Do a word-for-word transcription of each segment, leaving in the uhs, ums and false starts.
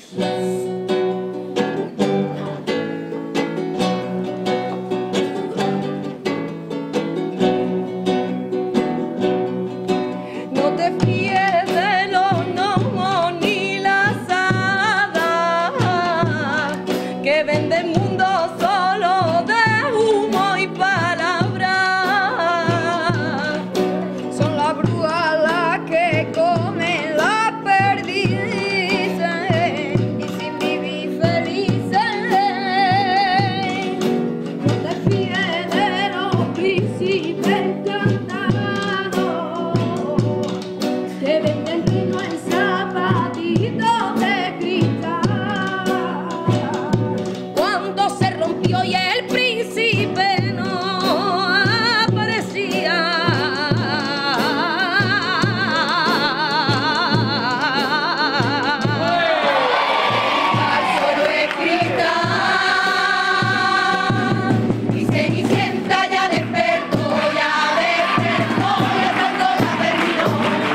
No te fíes de los gnomos ni las hadas que venden mundo solo de humo y palabras. Son las brujas las que comen las perdices y sin vivir felices. No te fíes de los príncipes cantados que venden vino en zapatitos de cristal. Cuando se rompió y el príncipe no aparecía, al suelo escrita y Cenicienta ya despertó, ya despertó, y el mundo ya terminó.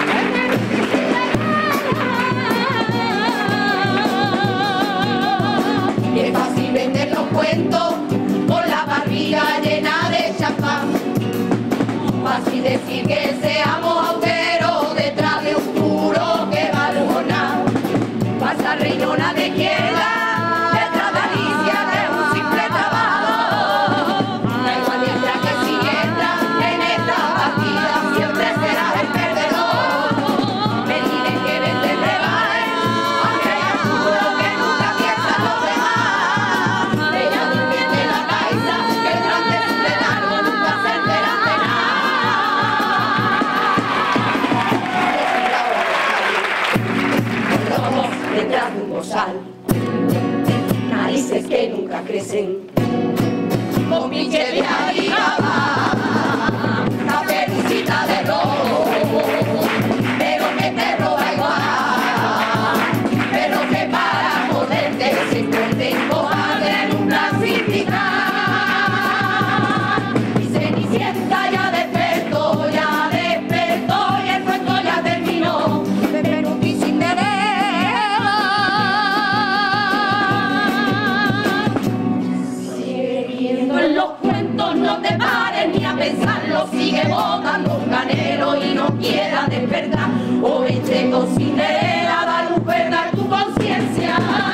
Y es fácil vender los cuentos con la barriga llena de champán. Fácil decir que seamos austeros detrás de un muro que va a nada. Pasa Reynona de izquierda, detrás de Alicia que es un simple trabajo. Da igual mientras que si entras en esta partida siempre serás el perdedor. Me diles que venden rebajes, aunque hay alguno que nunca piensa los demás. Ella durmiente en la caixa, que durante su letargo nunca se enteran de nada. Los ojos detrás de un bozal, narices que nunca crecen, con Michelle y Alibaba, caperucita de rojo, pero que te roba igual, pero que para joderte se pueden cojar en un clasificar. Y Cenicienta ya despertó, ya despertó, y el cuento ya terminó. Pero y Cinderella sigue viendo en los cuentos, no te pares ni a pensarlo, sigue botando un canelo y no quieras despertar. O vente con Cinderella, da luz, verdad tu conciencia.